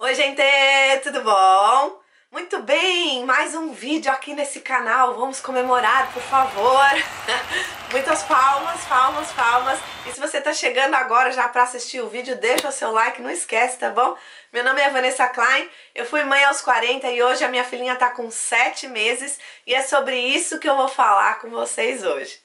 Oi, gente, tudo bom? Muito bem, mais um vídeo aqui nesse canal. Vamos comemorar, por favor. Muitas palmas, palmas, palmas. E se você tá chegando agora já pra assistir o vídeo, deixa o seu like, não esquece, tá bom? Meu nome é Vanessa Klein, eu fui mãe aos 40 e hoje a minha filhinha tá com 7 meses e é sobre isso que eu vou falar com vocês hoje.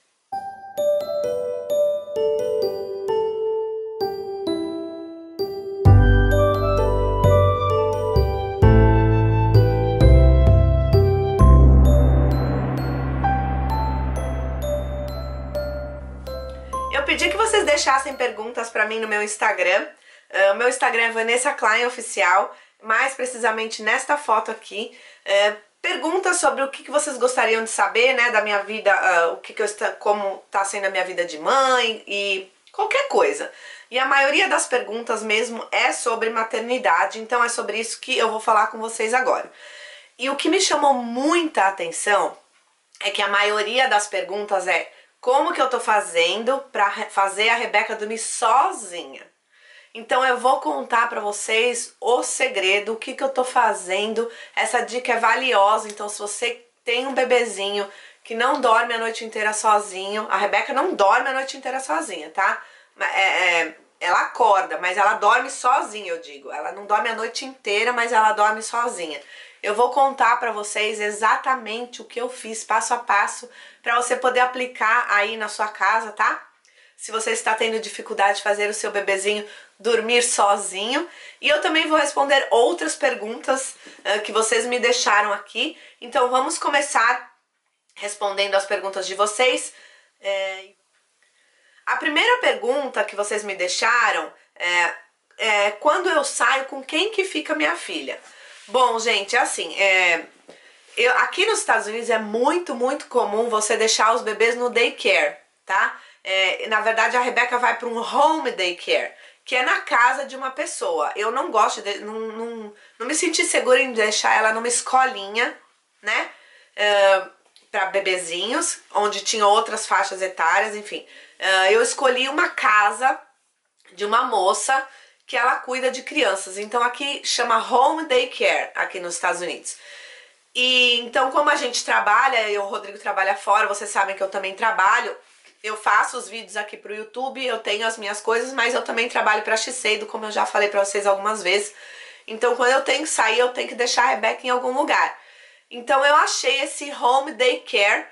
Eu pedi que vocês deixassem perguntas pra mim no meu Instagram. O meu Instagram é Vanessa Klein Oficial, mais precisamente nesta foto aqui. Perguntas sobre o que vocês gostariam de saber, né, da minha vida, como tá sendo a minha vida de mãe e qualquer coisa. E a maioria das perguntas mesmo é sobre maternidade, então é sobre isso que eu vou falar com vocês agora. E o que me chamou muita atenção é que a maioria das perguntas é: como que eu tô fazendo pra fazer a Rebeca dormir sozinha? Então eu vou contar pra vocês o segredo, o que eu tô fazendo. Essa dica é valiosa, então se você tem um bebezinho que não dorme a noite inteira sozinho, a Rebeca não dorme a noite inteira sozinha, tá? Ela acorda, mas ela dorme sozinha, eu digo. Ela não dorme a noite inteira, mas ela dorme sozinha. Eu vou contar pra vocês exatamente o que eu fiz, passo a passo, pra você poder aplicar aí na sua casa, tá? Se você está tendo dificuldade de fazer o seu bebezinho dormir sozinho. E eu também vou responder outras perguntas que vocês me deixaram aqui. Então vamos começar respondendo as perguntas de vocês. A primeira pergunta que vocês me deixaram é quando eu saio, com quem que fica minha filha? Bom, gente, é assim, aqui nos Estados Unidos é muito, muito comum você deixar os bebês no daycare, tá? Na verdade, a Rebeca vai para um home daycare, que é na casa de uma pessoa. Eu não gosto, não me senti segura em deixar ela numa escolinha, né? Para bebezinhos, onde tinha outras faixas etárias, enfim. Eu escolhi uma casa de uma moça que ela cuida de crianças. Então aqui chama home daycare, aqui nos Estados Unidos. E então, como a gente trabalha, o Rodrigo trabalha fora, vocês sabem que eu também trabalho. Eu faço os vídeos aqui pro YouTube, eu tenho as minhas coisas, mas eu também trabalho pra Shiseido, como eu já falei pra vocês algumas vezes. Então, quando eu tenho que sair, eu tenho que deixar a Rebeca em algum lugar. Então, eu achei esse home daycare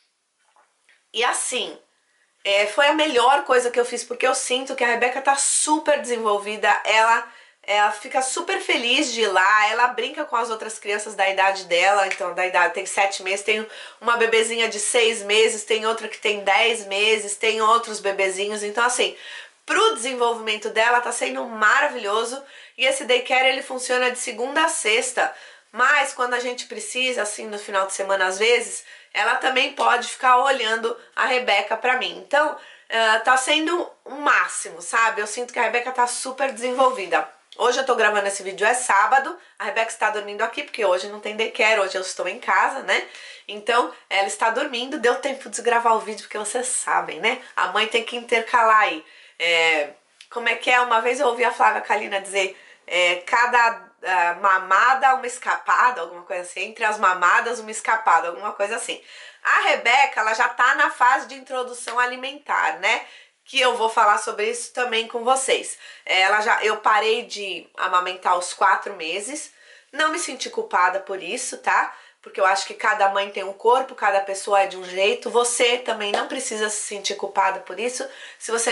e assim, foi a melhor coisa que eu fiz, porque eu sinto que a Rebeca tá super desenvolvida, ela fica super feliz de ir lá, ela brinca com as outras crianças da idade dela, então da idade tem 7 meses, tem uma bebezinha de 6 meses, tem outra que tem 10 meses, tem outros bebezinhos, então assim, pro desenvolvimento dela tá sendo maravilhoso. E esse daycare ele funciona de segunda a sexta, mas quando a gente precisa, assim, no final de semana às vezes, ela também pode ficar olhando a Rebeca pra mim. Então, tá sendo um máximo, sabe? Eu sinto que a Rebeca tá super desenvolvida. Hoje eu tô gravando esse vídeo, é sábado, a Rebeca está dormindo aqui, porque hoje não tem daycare, hoje eu estou em casa, né? Então, ela está dormindo, deu tempo de gravar o vídeo, porque vocês sabem, né? A mãe tem que intercalar aí. Como é que é? Uma vez eu ouvi a Flávia Kalina dizer, cada mamada uma escapada, alguma coisa assim, entre as mamadas uma escapada, alguma coisa assim. A Rebeca, ela já tá na fase de introdução alimentar, né? Que eu vou falar sobre isso também com vocês. Eu parei de amamentar aos 4 meses, não me senti culpada por isso, tá? Porque eu acho que cada mãe tem um corpo, cada pessoa é de um jeito, você também não precisa se sentir culpada por isso. Se você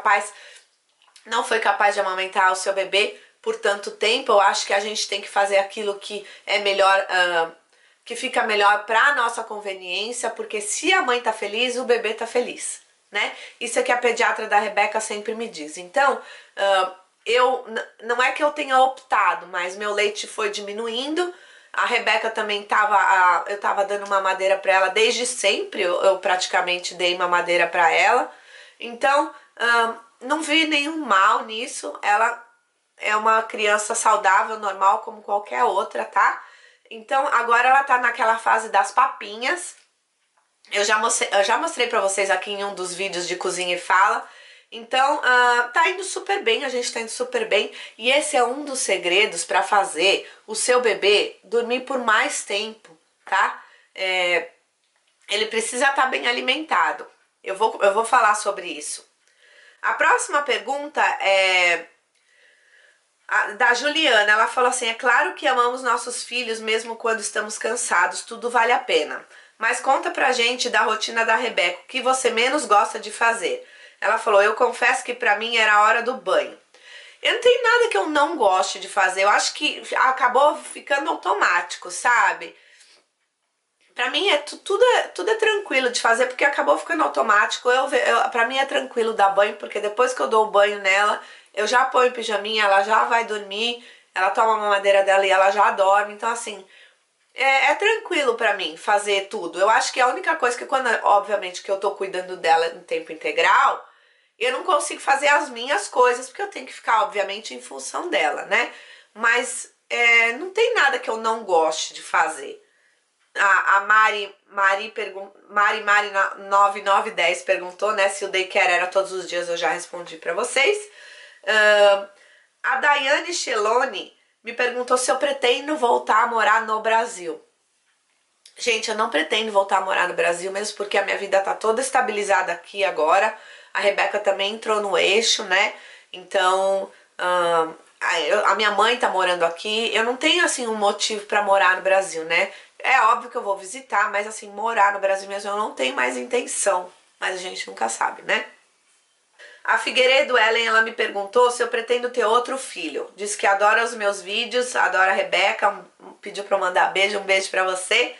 não foi capaz de amamentar o seu bebê por tanto tempo, eu acho que a gente tem que fazer aquilo que é melhor, que fica melhor pra nossa conveniência, porque se a mãe tá feliz, o bebê tá feliz, né? Isso é que a pediatra da Rebeca sempre me diz. Então, não é que eu tenha optado, mas meu leite foi diminuindo. A Rebeca também eu tava dando mamadeira pra ela desde sempre, eu praticamente dei mamadeira pra ela. Então, não vi nenhum mal nisso. Ela é uma criança saudável, normal, como qualquer outra, tá? Então, agora ela tá naquela fase das papinhas. Eu já mostrei pra vocês aqui em um dos vídeos de Cozinha e Fala Então, tá indo super bem, a gente tá indo super bem. E esse é um dos segredos para fazer o seu bebê dormir por mais tempo, tá? Ele precisa estar bem alimentado. Eu vou falar sobre isso. A próxima pergunta é da Juliana. Ela falou assim: é claro que amamos nossos filhos mesmo quando estamos cansados, tudo vale a pena. Mas conta pra gente da rotina da Rebeca, o que você menos gosta de fazer. Ela falou: eu confesso que pra mim era a hora do banho. Eu não tenho nada que eu não goste de fazer. Eu acho que acabou ficando automático, sabe? Pra mim tudo é tranquilo de fazer porque acabou ficando automático. Pra mim é tranquilo dar banho porque depois que eu dou o banho nela, eu já ponho o pijaminha, ela já vai dormir, ela toma a mamadeira dela e ela já dorme. Então assim, é tranquilo pra mim fazer tudo. Eu acho que a única coisa que quando, obviamente, que eu tô cuidando dela em tempo integral, eu não consigo fazer as minhas coisas porque eu tenho que ficar, obviamente, em função dela, né? Mas não tem nada que eu não goste de fazer. A Mari 9910 perguntou, né, se o daycare era todos os dias. Eu já respondi pra vocês. A Daiane Chelone me perguntou se eu pretendo voltar a morar no Brasil. Gente, eu não pretendo voltar a morar no Brasil, mesmo porque a minha vida tá toda estabilizada aqui agora. A Rebeca também entrou no eixo, né? Então, a minha mãe tá morando aqui. Eu não tenho, assim, um motivo pra morar no Brasil, né? É óbvio que eu vou visitar, mas, assim, morar no Brasil mesmo eu não tenho mais intenção. Mas a gente nunca sabe, né? A Figueiredo Ellen, ela me perguntou se eu pretendo ter outro filho. Diz que adora os meus vídeos, adora a Rebeca, pediu pra eu mandar um beijo pra você.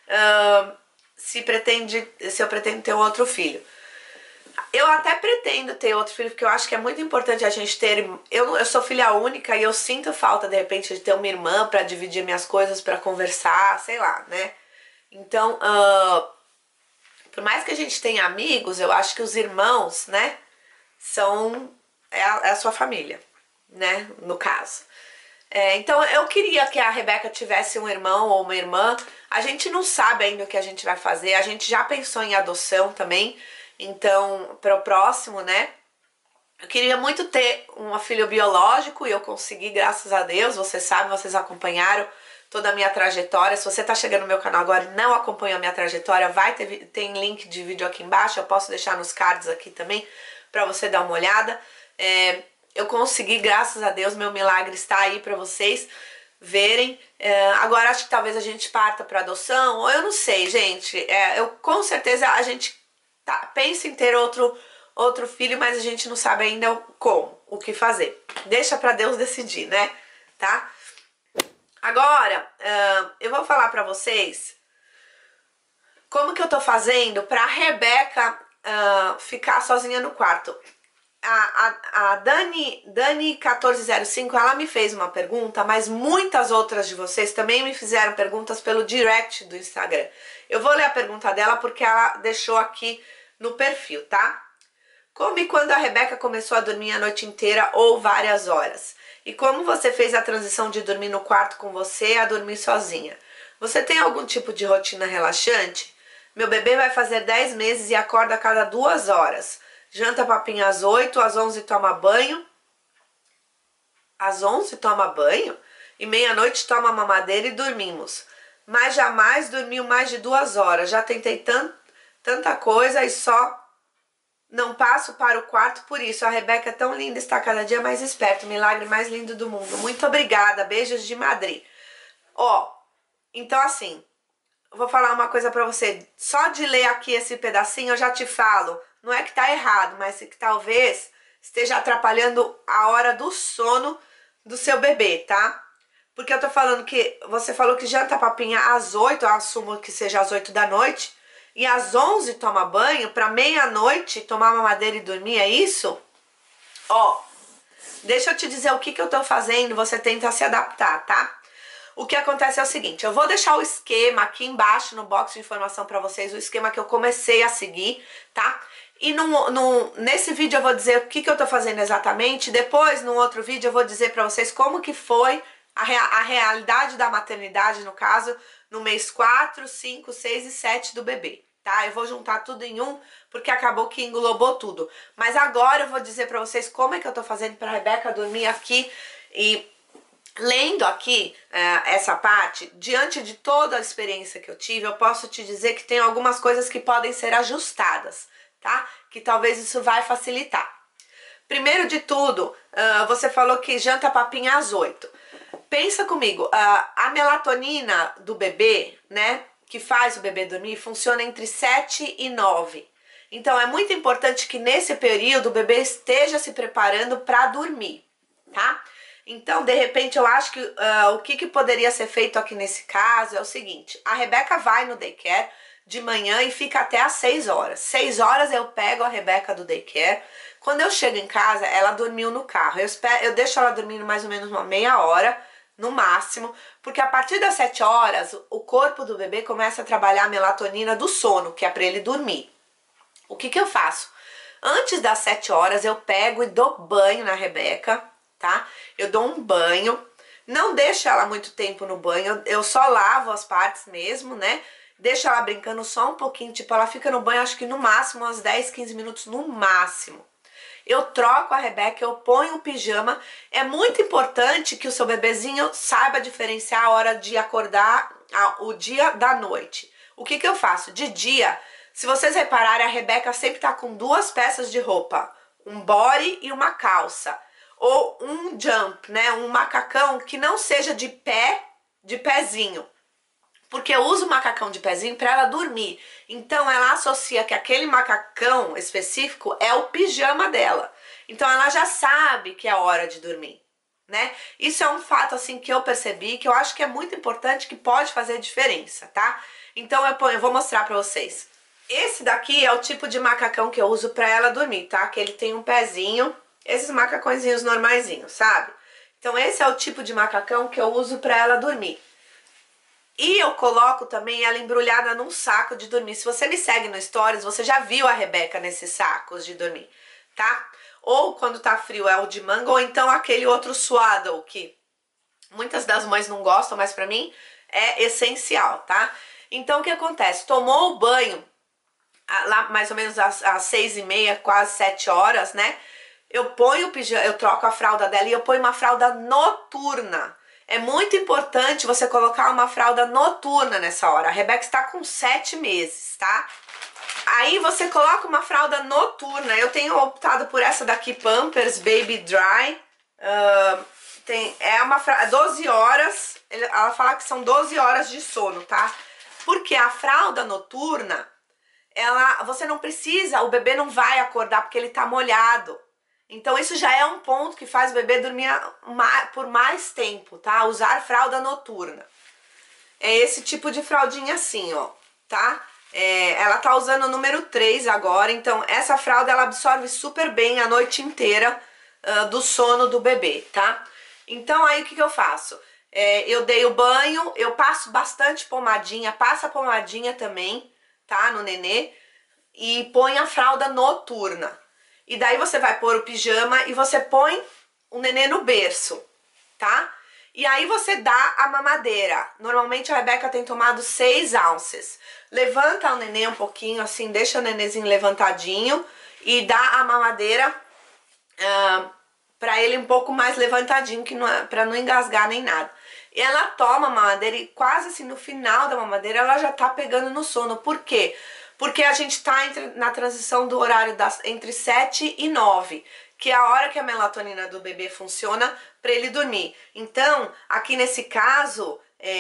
Se eu pretendo ter outro filho. Eu até pretendo ter outro filho, porque eu acho que é muito importante a gente ter. Eu sou filha única e eu sinto falta, de repente, de ter uma irmã pra dividir minhas coisas, pra conversar, sei lá, né? Então, por mais que a gente tenha amigos, eu acho que os irmãos, né, é a sua família, né, no caso. Então eu queria que a Rebeca tivesse um irmão ou uma irmã. A gente não sabe ainda o que a gente vai fazer. A gente já pensou em adoção também. Então, para o próximo, né? Eu queria muito ter um filho biológico e eu consegui, graças a Deus. Vocês sabem, vocês acompanharam toda a minha trajetória. Se você tá chegando no meu canal agora e não acompanhou a minha trajetória, tem link de vídeo aqui embaixo. Eu posso deixar nos cards aqui também para você dar uma olhada. Eu consegui, graças a Deus, meu milagre está aí para vocês verem. Agora acho que talvez a gente parta para adoção, ou eu não sei, gente. Com certeza a gente pensa em ter outro filho, mas a gente não sabe ainda como, o que fazer. Deixa para Deus decidir, né? Tá? Agora, eu vou falar para vocês como que eu tô fazendo pra Rebeca ficar sozinha no quarto. A Dani 1405, ela me fez uma pergunta, mas muitas outras de vocês também me fizeram perguntas pelo direct do Instagram. Eu vou ler a pergunta dela porque ela deixou aqui no perfil, tá? Como e quando a Rebeca começou a dormir a noite inteira ou várias horas? E como você fez a transição de dormir no quarto com você a dormir sozinha? Você tem algum tipo de rotina relaxante? Meu bebê vai fazer 10 meses e acorda a cada 2 horas. Janta papinha às 8, às 11 toma banho. Às 11 toma banho? E meia-noite toma mamadeira e dormimos. Mas jamais dormiu mais de 2 horas. Já tentei tanta coisa e só não passo para o quarto por isso. A Rebeca é tão linda, está cada dia mais esperta. O milagre mais lindo do mundo. Muito obrigada. Beijos de Madrid. Então assim, eu vou falar uma coisa pra você. Só de ler aqui esse pedacinho eu já te falo. Não é que tá errado, mas que talvez esteja atrapalhando a hora do sono do seu bebê, tá? Porque eu tô falando que você falou que janta papinha às 8, eu assumo que seja às 8 da noite, e às 11 toma banho, pra meia-noite tomar mamadeira e dormir, é isso? Deixa eu te dizer o que eu tô fazendo, você tenta se adaptar, tá? O que acontece é o seguinte, eu vou deixar o esquema aqui embaixo no box de informação pra vocês, o esquema que eu comecei a seguir, tá? E nesse vídeo eu vou dizer o que eu tô fazendo exatamente. Depois, num outro vídeo, eu vou dizer pra vocês como que foi a realidade da maternidade, no caso, no mês 4, 5, 6 e 7 do bebê, tá? Eu vou juntar tudo em um, porque acabou que englobou tudo. Mas agora eu vou dizer pra vocês como é que eu tô fazendo pra Rebeca dormir aqui. E lendo aqui essa parte, diante de toda a experiência que eu tive, eu posso te dizer que tem algumas coisas que podem ser ajustadas, tá? Que talvez isso vai facilitar. Primeiro de tudo, você falou que janta papinha às 8. Pensa comigo, a melatonina do bebê, né, que faz o bebê dormir, funciona entre 7 e 9. Então é muito importante que nesse período o bebê esteja se preparando para dormir, tá? Então, de repente, eu acho que o que poderia ser feito aqui nesse caso é o seguinte: a Rebeca vai no daycare de manhã e fica até às 6 horas. 6 horas eu pego a Rebeca do daycare. Quando eu chego em casa, ela dormiu no carro. Eu deixo ela dormindo mais ou menos uma meia hora, no máximo, porque a partir das 7 horas, o corpo do bebê começa a trabalhar a melatonina do sono, que é para ele dormir. O que eu faço? Antes das 7 horas, eu pego e dou banho na Rebeca, tá? Eu dou um banho, não deixo ela muito tempo no banho, eu só lavo as partes mesmo, né? Deixo ela brincando só um pouquinho, tipo, ela fica no banho, acho que no máximo, uns 10, 15 minutos no máximo. Eu troco a Rebeca, eu ponho o pijama. É muito importante que o seu bebezinho saiba diferenciar a hora de acordar, o dia da noite. O que eu faço? De dia, se vocês repararem, a Rebeca sempre tá com duas peças de roupa, um body e uma calça. Ou um jump, né? Um macacão que não seja de pé, de pezinho. Porque eu uso o macacão de pezinho para ela dormir. Então ela associa que aquele macacão específico é o pijama dela. Então ela já sabe que é hora de dormir, né? Isso é um fato assim que eu percebi, que eu acho que é muito importante, que pode fazer diferença, tá? Então eu vou mostrar para vocês. Esse daqui é o tipo de macacão que eu uso para ela dormir, tá? Que ele tem um pezinho, esses macacõezinhos normaizinhos, sabe? Então esse é o tipo de macacão que eu uso para ela dormir. E eu coloco também ela embrulhada num saco de dormir. Se você me segue no Stories, você já viu a Rebeca nesses sacos de dormir, tá? Ou quando tá frio é o de manga, ou então aquele outro swaddle, que muitas das mães não gostam, mas pra mim é essencial, tá? Então o que acontece? Tomou o banho, lá mais ou menos às 6h30, quase 7 horas, né? Eu ponho o pijama, eu troco a fralda dela e eu ponho uma fralda noturna. É muito importante você colocar uma fralda noturna nessa hora. A Rebeca está com 7 meses, tá? Aí você coloca uma fralda noturna. Eu tenho optado por essa daqui, Pampers Baby Dry. É uma 12 horas. Ela fala que são 12 horas de sono, tá? Porque a fralda noturna, você não precisa, o bebê não vai acordar porque ele tá molhado. Então isso já é um ponto que faz o bebê dormir por mais tempo, tá? Usar fralda noturna. É esse tipo de fraldinha assim, ó, tá? Ela tá usando o número 3 agora, então essa fralda ela absorve super bem a noite inteira do sono do bebê, tá? Então aí o que eu faço? Eu dei o banho, eu passo bastante pomadinha, passa a pomadinha também, tá? No nenê, e põe a fralda noturna. E daí você vai pôr o pijama e você põe o nenê no berço, tá? E aí você dá a mamadeira. Normalmente a Rebeca tem tomado 6 ounces. Levanta o nenê um pouquinho, assim, deixa o nenêzinho levantadinho e dá a mamadeira pra ele um pouco mais levantadinho, que não é, pra não engasgar nem nada. E ela toma a mamadeira e quase assim no final da mamadeira ela já tá pegando no sono. Por quê? Porque a gente tá na transição do horário entre 7 e 9, que é a hora que a melatonina do bebê funciona para ele dormir. Então, aqui nesse caso,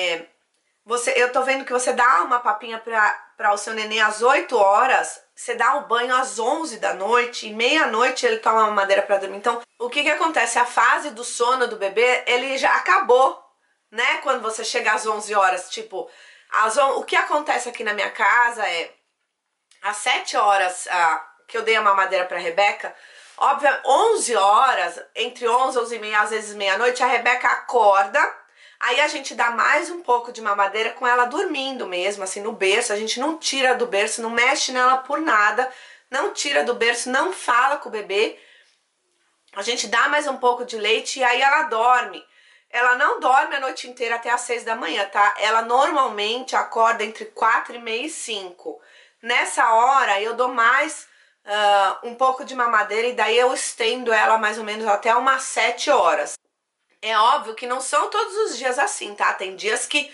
eu tô vendo que você dá uma papinha para o seu neném às 8 horas, você dá o banho às 11 da noite, e meia-noite ele toma uma mamadeira para dormir. Então, o que acontece? A fase do sono do bebê, ele já acabou, né? Quando você chega às 11 horas, tipo, o que acontece aqui na minha casa às 7 horas que eu dei a mamadeira pra Rebeca, óbvio, 11 horas, entre 11 e 11h30, às vezes meia-noite, a Rebeca acorda, aí a gente dá mais um pouco de mamadeira com ela dormindo mesmo, assim, no berço, a gente não tira do berço, não mexe nela por nada, não tira do berço, não fala com o bebê, a gente dá mais um pouco de leite e aí ela dorme. Ela não dorme a noite inteira até às 6 da manhã, tá? Ela normalmente acorda entre 4h30 e 5. Nessa hora eu dou mais um pouco de mamadeira e daí eu estendo ela mais ou menos até umas 7 horas. É óbvio que não são todos os dias assim, tá? Tem dias que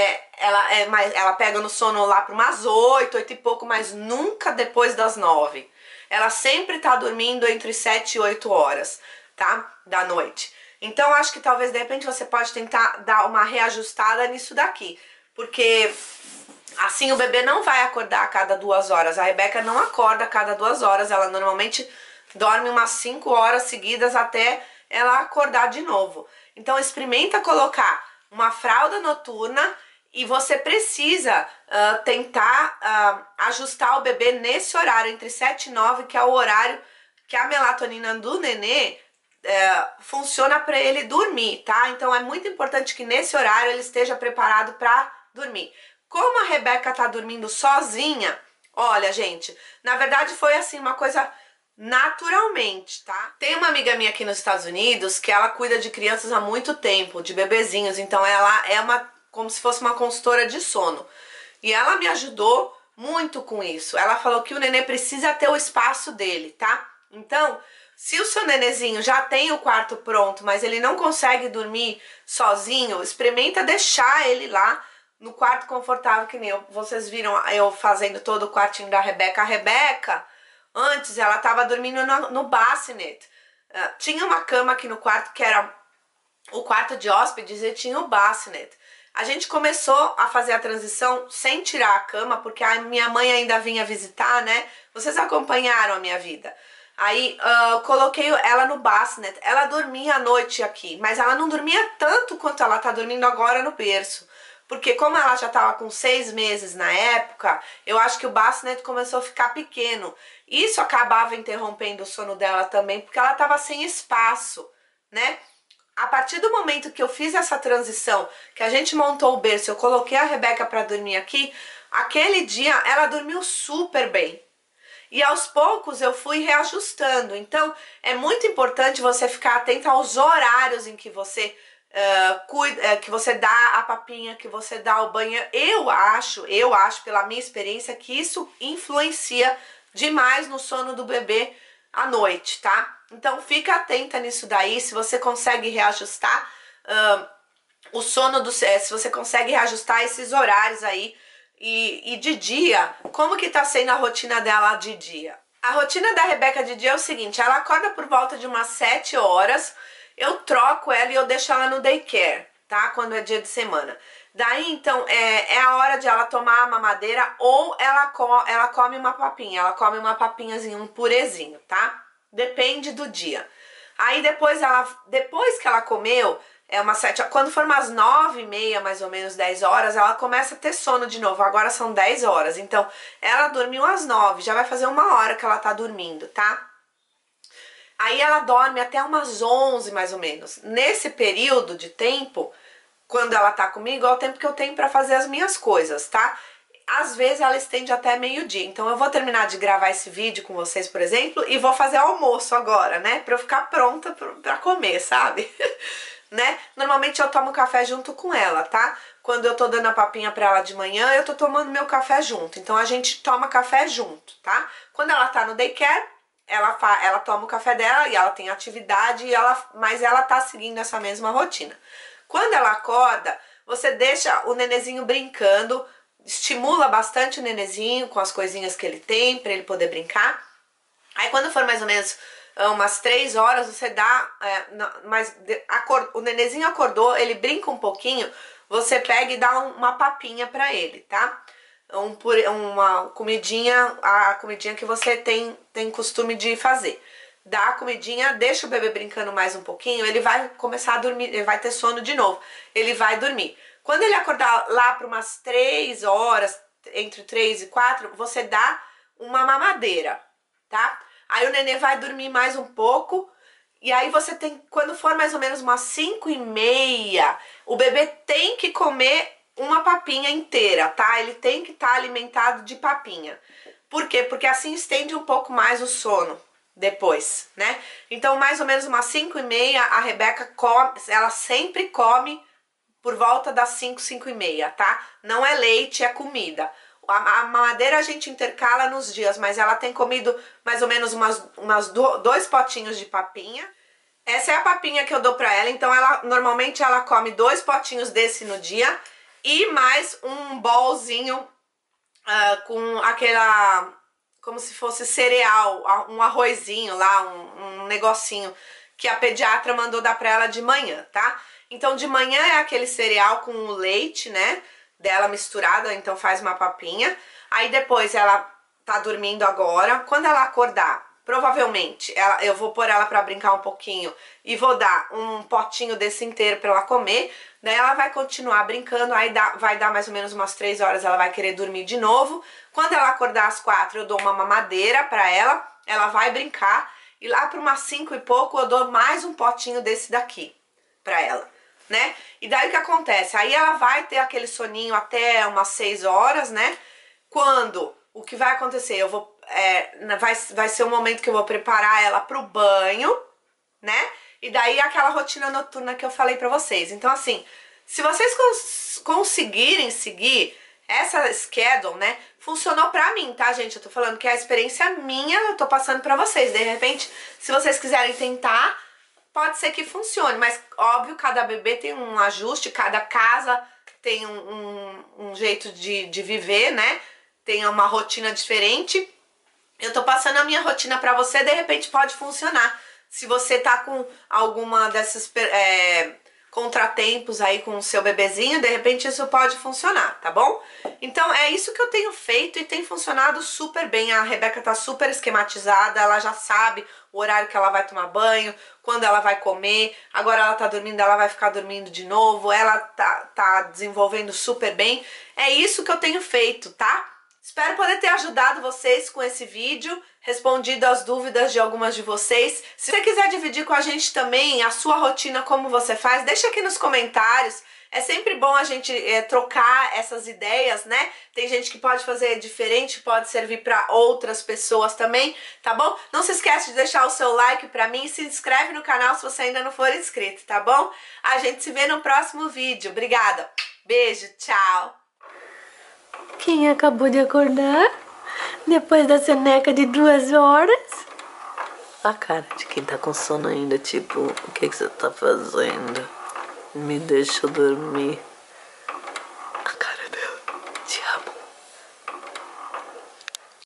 ela pega no sono lá para umas 8 e pouco, mas nunca depois das 9. Ela sempre tá dormindo entre 7 e 8 horas, tá? Da noite. Então, acho que talvez, de repente, você pode tentar dar uma reajustada nisso daqui. Porque assim o bebê não vai acordar a cada 2 horas. A Rebeca não acorda a cada 2 horas. Ela normalmente dorme umas 5 horas seguidas até ela acordar de novo. Então, experimenta colocar uma fralda noturna e você precisa tentar ajustar o bebê nesse horário, entre 7 e 9, que é o horário que a melatonina do nenê funciona para ele dormir, tá? Então, é muito importante que nesse horário ele esteja preparado para dormir. Como a Rebeca tá dormindo sozinha, olha, gente, na verdade foi assim uma coisa naturalmente, tá? Tem uma amiga minha aqui nos Estados Unidos que ela cuida de crianças há muito tempo, de bebezinhos, então ela é como se fosse uma consultora de sono. E ela me ajudou muito com isso. Ela falou que o nenê precisa ter o espaço dele, tá? Então, se o seu nenezinho já tem o quarto pronto, mas ele não consegue dormir sozinho, experimenta deixar ele lá no quarto confortável, que nem vocês viram eu fazendo todo o quartinho da Rebeca. A Rebeca, antes, ela tava dormindo no bassinet. Tinha uma cama aqui no quarto, que era o quarto de hóspedes, e tinha o bassinet. A gente começou a fazer a transição sem tirar a cama, porque a minha mãe ainda vinha visitar, né? Vocês acompanharam a minha vida. Aí eu coloquei ela no bassinet. Ela dormia à noite aqui, mas ela não dormia tanto quanto ela tá dormindo agora no berço. Porque como ela já estava com 6 meses na época, eu acho que o bassinet começou a ficar pequeno. Isso acabava interrompendo o sono dela também, porque ela estava sem espaço, né? A partir do momento que eu fiz essa transição, que a gente montou o berço, eu coloquei a Rebeca para dormir aqui, aquele dia ela dormiu super bem. E aos poucos eu fui reajustando. Então é muito importante você ficar atenta aos horários em que você que você dá a papinha, que você dá o banho. Eu acho pela minha experiência que isso influencia demais no sono do bebê à noite, tá? Então fica atenta nisso daí, se você consegue reajustar o sono se você consegue reajustar esses horários aí. E de dia, como que tá sendo a rotina dela de dia? A rotina da Rebeca de dia é o seguinte: ela acorda por volta de umas 7 horas, eu troco ela e eu deixo ela no daycare, tá? Quando é dia de semana. Daí, então, é a hora de ela tomar a mamadeira ou ela come uma papinha. Ela come uma papinhazinha, um purezinho, tá? Depende do dia. Aí depois que ela comeu, quando for umas 9h30, mais ou menos 10 horas, ela começa a ter sono de novo. Agora são 10 horas, então ela dormiu às 9, já vai fazer 1 hora que ela tá dormindo, tá? Aí ela dorme até umas 11, mais ou menos. Nesse período de tempo, quando ela tá comigo, é o tempo que eu tenho pra fazer as minhas coisas, tá? Às vezes ela estende até meio-dia. Então eu vou terminar de gravar esse vídeo com vocês, por exemplo, e vou fazer almoço agora, né? Pra eu ficar pronta pra comer, sabe? Né? Normalmente eu tomo café junto com ela, tá? Quando eu tô dando a papinha pra ela de manhã, eu tô tomando meu café junto. Então a gente toma café junto, tá? Quando ela tá no daycare, ela toma o café dela e ela tem atividade, mas ela tá seguindo essa mesma rotina. Quando ela acorda, você deixa o nenezinho brincando, estimula bastante o nenezinho com as coisinhas que ele tem pra ele poder brincar. Aí quando for mais ou menos umas 3 horas, você dá, o nenezinho acordou, ele brinca um pouquinho, você pega e dá uma papinha pra ele, tá? Uma comidinha, a comidinha que você tem costume de fazer. Dá a comidinha, deixa o bebê brincando mais um pouquinho, ele vai começar a dormir, ele vai ter sono de novo, ele vai dormir. Quando ele acordar lá para umas 3 horas, entre 3 e 4, você dá uma mamadeira, tá? Aí o nenê vai dormir mais um pouco. E aí você tem, quando for mais ou menos umas 5h30, o bebê tem que comer uma papinha inteira, tá? Ele tem que estar alimentado de papinha. Por quê? Porque assim estende um pouco mais o sono depois, né? Então mais ou menos umas 5h30, a Rebeca come, ela sempre come por volta das 5, 5h30, tá? Não é leite, é comida. A mamadeira a gente intercala nos dias, mas ela tem comido mais ou menos dois potinhos de papinha. Essa é a papinha que eu dou pra ela, então normalmente ela come 2 potinhos desse no dia e mais um bolzinho com aquela, como se fosse cereal, um arrozinho lá, um negocinho que a pediatra mandou dar pra ela de manhã, tá? Então de manhã é aquele cereal com o leite, né, dela misturado, então faz uma papinha. Aí depois ela tá dormindo agora, quando ela acordar, provavelmente eu vou pôr ela pra brincar um pouquinho e vou dar um potinho desse inteiro pra ela comer. Daí ela vai continuar brincando, aí vai dar mais ou menos umas 3 horas, ela vai querer dormir de novo. Quando ela acordar às 4, eu dou uma mamadeira pra ela vai brincar. E lá para umas 5 e pouco eu dou mais um potinho desse daqui pra ela, né? E daí o que acontece? Aí ela vai ter aquele soninho até umas 6 horas, né? Quando o que vai acontecer? Eu vou vai ser o momento que eu vou preparar ela pro banho, né? E daí aquela rotina noturna que eu falei pra vocês. Então assim, se vocês conseguirem seguir essa schedule, né, funcionou pra mim, tá, gente? Eu tô falando que é a experiência minha, eu tô passando pra vocês. De repente, se vocês quiserem tentar, pode ser que funcione. Mas, óbvio, cada bebê tem um ajuste, cada casa tem um jeito de viver, né? Tem uma rotina diferente. Eu tô passando a minha rotina pra você, de repente pode funcionar. Se você tá com alguma desses contratempos aí com o seu bebezinho, de repente isso pode funcionar, tá bom? Então é isso que eu tenho feito e tem funcionado super bem. A Rebeca tá super esquematizada, ela já sabe o horário que ela vai tomar banho, quando ela vai comer. Agora ela tá dormindo, ela vai ficar dormindo de novo. Ela tá desenvolvendo super bem. É isso que eu tenho feito, tá? Espero poder ter ajudado vocês com esse vídeo, respondido as dúvidas de algumas de vocês. Se você quiser dividir com a gente também a sua rotina, como você faz, deixa aqui nos comentários. É sempre bom a gente trocar essas ideias, né? Tem gente que pode fazer diferente, pode servir para outras pessoas também, tá bom? Não se esquece de deixar o seu like pra mim e se inscreve no canal se você ainda não for inscrito, tá bom? A gente se vê no próximo vídeo. Obrigada. Beijo, tchau. Quem acabou de acordar? Depois da soneca de 2 horas? A cara de quem tá com sono ainda, tipo, o que você tá fazendo? Me deixa dormir.